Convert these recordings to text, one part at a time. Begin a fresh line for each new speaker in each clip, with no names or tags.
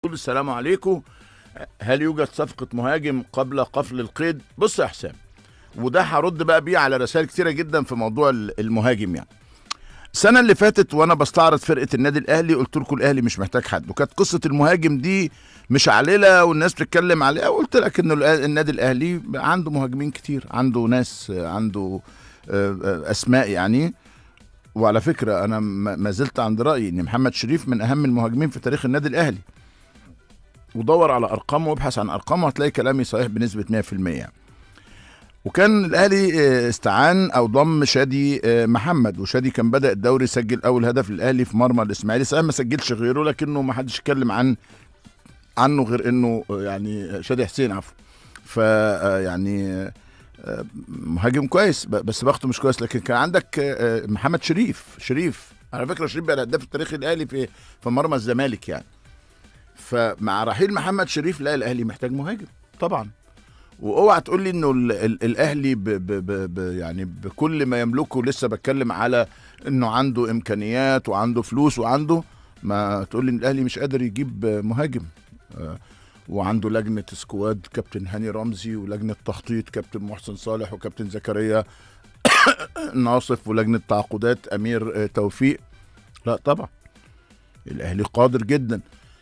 السلام عليكم. هل يوجد صفقة مهاجم قبل قفل القيد؟ بص يا حسام، وده هرد بقى بيه على رسائل كتيرة جدا في موضوع المهاجم. يعني السنة اللي فاتت وانا بستعرض فرقة النادي الاهلي قلت لكم الاهلي مش محتاج حد، وكانت قصة المهاجم دي مش عليلة والناس بتتكلم عليها، وقلت لك ان النادي الاهلي عنده مهاجمين كتير، عنده ناس، عنده اسماء يعني. وعلى فكرة انا ما زلت عند رأيي ان محمد شريف من اهم المهاجمين في تاريخ النادي الاهلي، ودور على ارقامه وابحث عن ارقامه هتلاقي كلامي صحيح بنسبه 100%. وكان الاهلي استعان او ضم شادي محمد، وشادي كان بدا الدوري سجل اول هدف للاهلي في مرمى الاسماعيلي، صحيح ما سجلش غيره لكنه ما حدش اتكلم عنه غير انه يعني شادي حسين عفوا. ف يعني مهاجم كويس بس بخته مش كويس. لكن كان عندك محمد شريف على فكره، شريف بقى الهداف التاريخي الاهلي في مرمى الزمالك يعني. فمع رحيل محمد شريف لا، الاهلي محتاج مهاجم طبعا. واوعى تقول لي انه الاهلي يعني بكل ما يملكه، لسه بتكلم على انه عنده امكانيات وعنده فلوس وعنده، ما تقول لي ان الاهلي مش قادر يجيب مهاجم. وعنده لجنه سكواد كابتن هاني رمزي، ولجنه تخطيط كابتن محسن صالح وكابتن زكريا ناصف، ولجنه تعاقدات امير توفيق. لا طبعا الاهلي قادر جدا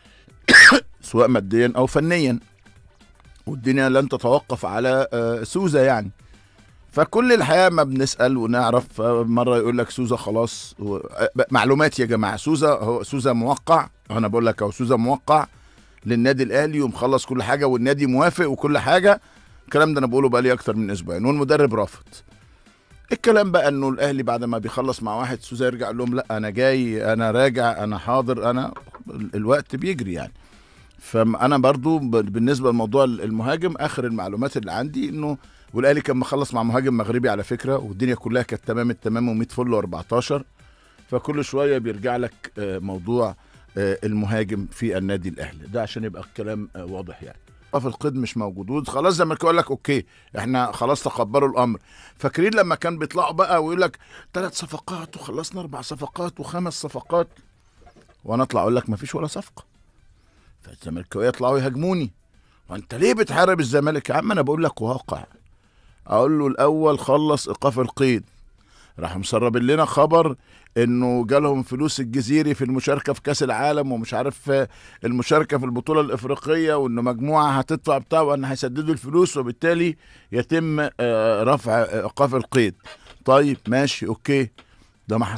سواء ماديا او فنيا، والدنيا لن تتوقف على سوزا يعني. فكل الحياة ما بنسأل ونعرف، مرة يقول لك سوزا خلاص. معلومات يا جماعة، سوزا موقع، انا بقول لك اهو سوزا موقع للنادي الاهلي ومخلص كل حاجة والنادي موافق وكل حاجة. الكلام ده انا بقوله بقالي اكتر من اسبوعين والمدرب رافض. الكلام بقى انه الاهلي بعد ما بيخلص مع واحد سوزا يرجع لهم لا انا جاي، انا راجع، انا حاضر، انا الوقت بيجري يعني. فانا برضو بالنسبه لموضوع المهاجم، اخر المعلومات اللي عندي انه والاهلي كان مخلص مع مهاجم مغربي على فكره، والدنيا كلها كانت تمام التمام و100 فل و14. فكل شويه بيرجع لك موضوع المهاجم في النادي الاهلي ده عشان يبقى الكلام واضح يعني. في القيد مش موجود خلاص، زي ما يقول لك اوكي احنا خلاص تقبلوا الامر. فاكرين لما كان بيطلعوا بقى ويقول لك 3 صفقات وخلصنا 4 صفقات و5 صفقات، وانا اطلع اقول لك ما فيش ولا صفقه. فالزملكاويه يطلعوا يهاجموني، وانت ليه بتحارب الزمالك يا عم؟ انا بقول لك واقع. اقول له الاول خلص ايقاف القيد، راحوا مسربين لنا خبر انه جالهم فلوس الجزيري في المشاركه في كاس العالم ومش عارف المشاركه في البطوله الافريقيه، وانه مجموعه هتدفع بتاع وان هيسددوا الفلوس، وبالتالي يتم رفع ايقاف القيد. طيب ماشي اوكي، ده ما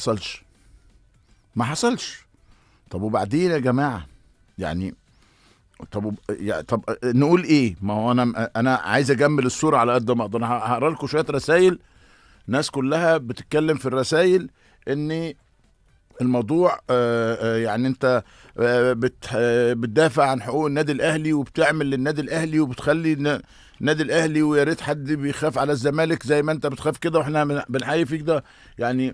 حصلش. طب وبعدين يا جماعه يعني؟ طب نقول ايه؟ ما هو انا عايز اجمل الصوره على قد ما اقدر. انا هقرا لكم شويه رسائل، ناس كلها بتتكلم في الرسائل ان الموضوع يعني انت بتدافع عن حقوق النادي الاهلي وبتعمل للنادي الاهلي وبتخلي النادي الاهلي، ويا ريت حد بيخاف على الزمالك زي ما انت بتخاف كده واحنا بنحيي فيك ده يعني.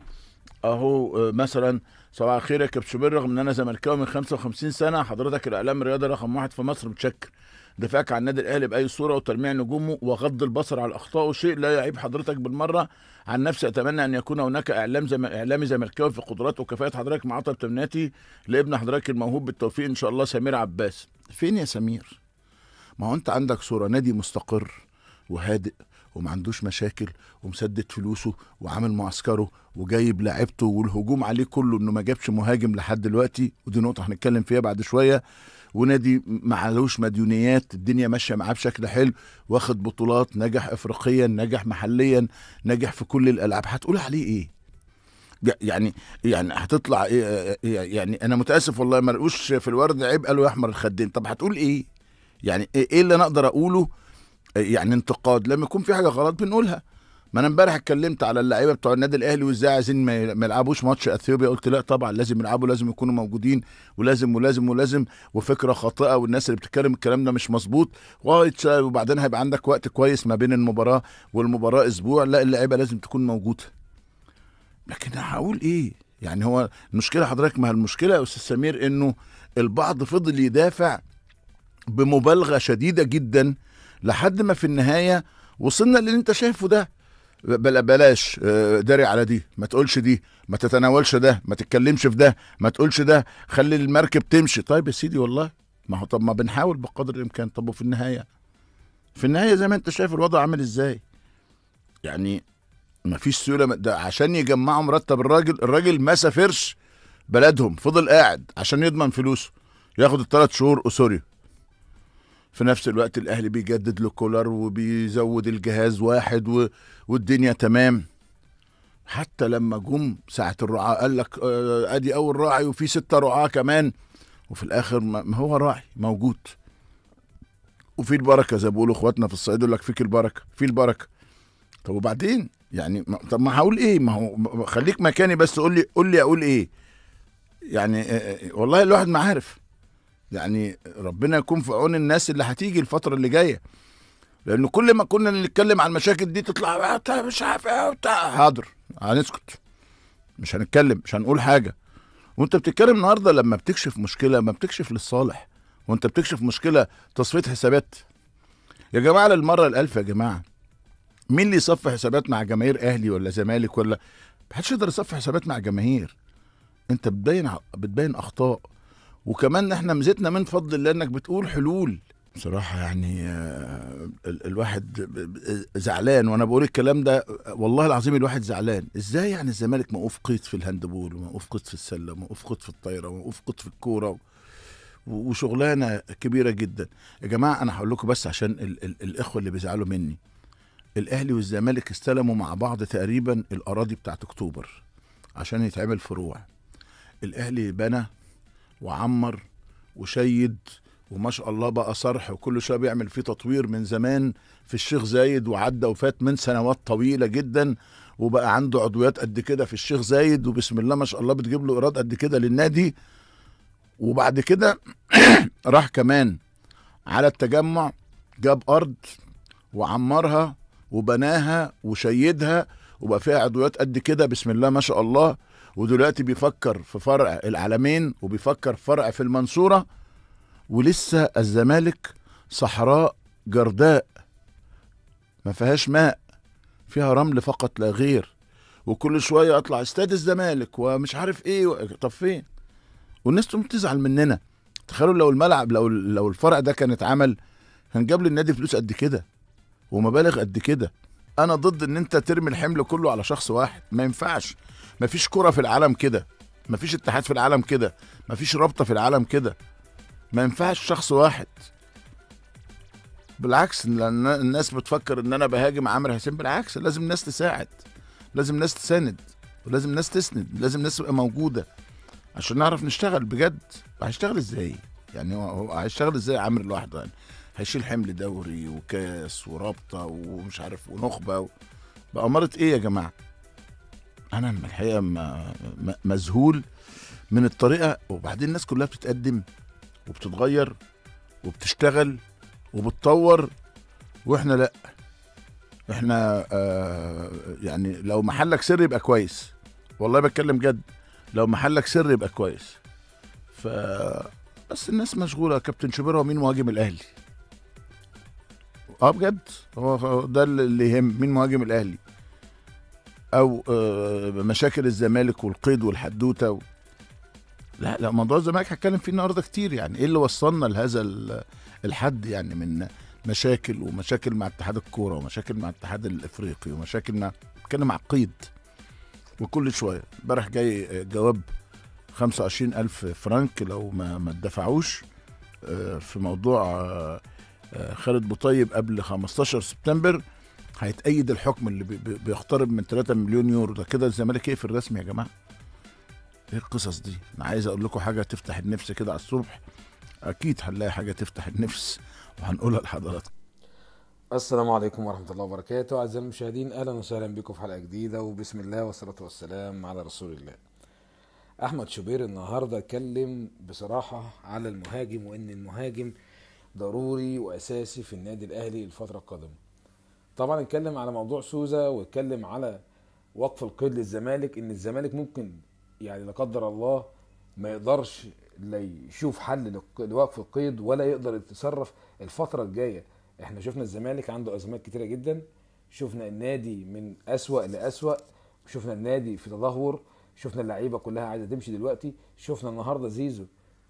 اهو مثلا صباح الخير يا كابتن شوبير، رغم ان انا زملكاوي من 55 سنه، حضرتك الاعلام الرياضي رقم 1 في مصر، متشكر. دفاعك عن النادي الاهلي باي صوره وتلميع نجومه وغض البصر على اخطائه شيء لا يعيب حضرتك بالمره. عن نفسي اتمنى ان يكون هناك اعلامي زملكاوي في قدرات وكفاءه حضرتك، مع اطيب تمنياتي لابن حضرتك الموهوب بالتوفيق ان شاء الله، سمير عباس. فين يا سمير؟ ما هو انت عندك صوره نادي مستقر وهادئ وما عندوش مشاكل ومسدد فلوسه وعامل معسكره وجايب لاعيبته، والهجوم عليه كله انه ما جابش مهاجم لحد دلوقتي، ودي نقطه هنتكلم فيها بعد شويه. ونادي ما عليهوش مديونيات، الدنيا ماشيه معاه بشكل حلو، واخد بطولات، نجح افريقيا، نجح محليا، نجح في كل الالعاب. هتقول عليه ايه يعني؟ هتطلع إيه يعني؟ انا متاسف والله، ما لقوش في الورد عيب قالوا يا احمر الخدين. طب هتقول ايه يعني؟ ايه اللي انا اقدر اقوله يعني؟ انتقاد لما يكون في حاجه غلط بنقولها. ما انا امبارح اتكلمت على اللعيبه بتوع النادي الاهلي وازاي عايزين ما يلعبوش ماتش اثيوبيا، قلت لا طبعا لازم يلعبوا، لازم يكونوا موجودين، ولازم، وفكره خاطئه، والناس اللي بتتكلم الكلام ده مش مظبوط، وبعدين هيبقى عندك وقت كويس ما بين المباراه والمباراه اسبوع، لا اللعيبه لازم تكون موجوده. لكن هقول ايه يعني؟ هو المشكله حضرتك، ما المشكله يا استاذ سمير انه البعض فضل يدافع بمبالغه شديده جدا لحد ما في النهايه وصلنا للي انت شايفه ده. بلاش داري على دي، ما تقولش دي، ما تتناولش ده، ما تتكلمش في ده، ما تقولش ده، خلي المركب تمشي. طيب يا سيدي والله ما هو طب ما بنحاول بقدر الامكان. طب وفي النهايه، في النهايه زي ما انت شايف الوضع عامل ازاي يعني. ما فيش سيوله. ده عشان يجمعوا مرتب الراجل ما سافرش بلدهم، فضل قاعد عشان يضمن فلوسه، ياخد الثلاث شهور اسوري. في نفس الوقت الاهلي بيجدد له كولر وبيزود الجهاز واحد والدنيا تمام. حتى لما جم ساعة الرعاة قال لك ادي اول راعي وفي 6 رعاة كمان، وفي الاخر ما هو راعي موجود وفي البركة زي ما بيقولوا اخواتنا في الصعيد، يقول لك فيك البركة، في البركة. طب وبعدين يعني طب ما هقول ايه؟ ما هو خليك مكاني بس، قول لي اقول ايه يعني. والله الواحد ما عارف يعني. ربنا يكون في عون الناس اللي هتيجي الفترة اللي جاية، لأنه كل ما كنا نتكلم عن المشاكل دي تطلع مش عارف ايه حاضر هنسكت، مش هنتكلم، مش هنقول حاجة. وانت بتتكلم النهاردة لما بتكشف مشكلة ما بتكشف للصالح، وانت بتكشف مشكلة تصفية حسابات. يا جماعة للمرة الألف يا جماعة، مين اللي يصفي حسابات مع جماهير أهلي ولا زمالك؟ ولا محدش يقدر يصفي حسابات مع جماهير. انت بتبين أخطاء، وكمان احنا ميزتنا من فضل الله انك بتقول حلول. بصراحة يعني الواحد زعلان وانا بقول الكلام ده، والله العظيم الواحد زعلان. ازاي يعني الزمالك موقوف قيد في الهاندبول، وموقوف قيد في السلة، وموقوف قيد في الطايرة، وموقوف قيد في الكورة، وشغلانة كبيرة جدا. يا جماعة انا هقول لكم بس عشان الاخوة اللي بيزعلوا مني، الاهلي والزمالك استلموا مع بعض تقريبا الاراضي بتاعت اكتوبر عشان يتعمل فروع. الاهلي بنى وعمر وشيد وما شاء الله بقى صرح، وكل شويه بيعمل فيه تطوير من زمان في الشيخ زايد، وعدى وفات من سنوات طويله جدا، وبقى عنده عضويات قد كده في الشيخ زايد، وبسم الله ما شاء الله بتجيب له ايراد قد كده للنادي. وبعد كده راح كمان على التجمع، جاب ارض وعمرها وبناها وشيدها، وبقى فيها عضويات قد كده بسم الله ما شاء الله. ودلوقتي بيفكر في فرع العلمين، وبيفكر في فرع في المنصورة. ولسه الزمالك صحراء جرداء ما فيهاش ماء، فيها رمل فقط لا غير. وكل شوية اطلع استاد الزمالك ومش عارف ايه طب فين؟ والناس تقوم تزعل مننا. تخيلوا لو الملعب، لو الفرع ده كان اتعمل، هنجاب للنادي فلوس قد كده ومبالغ قد كده. انا ضد ان انت ترمي الحمل كله على شخص واحد، ما ينفعش. ما فيش كرة في العالم كده، ما فيش اتحاد في العالم كده، ما فيش رابطة في العالم كده. ما ينفعش شخص واحد. بالعكس، لان الناس بتفكر ان انا بهاجم عمرو حسين. بالعكس، لازم الناس تساعد، لازم الناس تساند، ولازم الناس تسند، لازم الناس تبقى موجودة عشان نعرف نشتغل بجد. هيشتغل ازاي يعني؟ هو هيشتغل ازاي عمرو لوحده يعني؟ هيشيل حمل دوري وكاس ورابطة ومش عارف ونخبة بأمارة ايه يا جماعة؟ انا الحقيقة مذهول من الطريقة. وبعدين الناس كلها بتتقدم وبتتغير وبتشتغل وبتطور، واحنا لا. احنا يعني لو محلك سر يبقى كويس، والله بتكلم جد، لو محلك سر يبقى كويس. ف بس الناس مشغوله. كابتن شوبير هو مين مهاجم الاهلي؟ بجد، هو ده اللي يهم، مين مهاجم الاهلي؟ او مشاكل الزمالك والقيد والحدوته لا موضوع الزمالك هتكلم فيه النهارده كتير. يعني ايه اللي وصلنا لهذا الحد يعني من مشاكل، ومشاكل مع اتحاد الكوره، ومشاكل مع الاتحاد الافريقي، ومشاكل مع بتكلم مع القيد. وكل شويه امبارح جاي جواب 25,000 فرنك لو ما اتدفعوش في موضوع خالد بوطيب قبل 15 سبتمبر هيتأيد الحكم اللي بيقترب من 3 مليون يورو. ده كده الزمالك يقفل رسمي يا جماعه. ايه القصص دي؟ انا عايز اقول لكم حاجه تفتح النفس كده على الصبح. اكيد هنلاقي حاجه تفتح النفس وهنقولها لحضراتكم.
السلام عليكم ورحمة الله وبركاته. أعزائي المشاهدين، أهلا وسهلا بكم في حلقة جديدة، وبسم الله والصلاة والسلام على رسول الله. أحمد شوبير النهاردة اتكلم بصراحة على المهاجم، وإن المهاجم ضروري وأساسي في النادي الأهلي الفترة القادمة. طبعا اتكلم على موضوع سوزا، واتكلم على وقف القيد للزمالك، إن الزمالك ممكن يعني لا قدر الله ما يقدرش لا يشوف حل لوقف القيد، ولا يقدر يتصرف الفترة الجاية. احنا شفنا الزمالك عنده ازمات كتيرة جدا، شفنا النادي من اسوأ لاسوأ، شفنا النادي في تدهور، شفنا اللعيبة كلها عايزة تمشي دلوقتي، شفنا النهاردة زيزو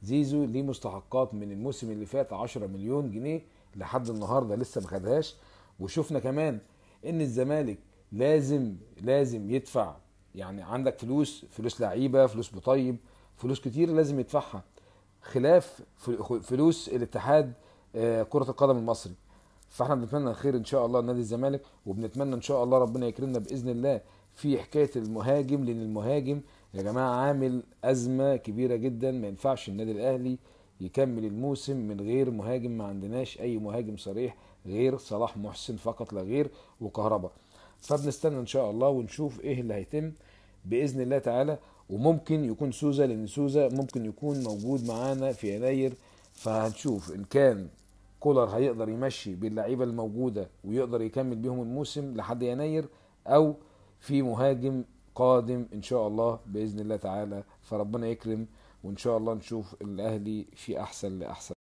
زيزو ليه مستحقات من الموسم اللي فات 10 مليون جنيه لحد النهارده لسه ما خدهاش. وشفنا كمان ان الزمالك لازم يدفع، يعني عندك فلوس لعيبه، فلوس بطيب، فلوس كتير لازم يدفعها، خلاف فلوس الاتحاد كرة القدم المصري. فاحنا بنتمنى الخير ان شاء الله لنادي الزمالك، وبنتمنى ان شاء الله ربنا يكرمنا باذن الله في حكايه المهاجم، لان المهاجم يا جماعه عامل ازمه كبيره جدا. ما ينفعش النادي الاهلي يكمل الموسم من غير مهاجم، ما عندناش اي مهاجم صريح غير صلاح محسن فقط لا غير، وكهربا. فبنستنى ان شاء الله ونشوف ايه اللي هيتم باذن الله تعالى. وممكن يكون سوزا، لان سوزا ممكن يكون موجود معانا في يناير، فهنشوف ان كان كولر هيقدر يمشي باللعيبه الموجوده ويقدر يكمل بيهم الموسم لحد يناير، او في مهاجم قادم ان شاء الله باذن الله تعالى. فربنا يكرم، وان شاء الله نشوف الاهلي في احسن لاحسن.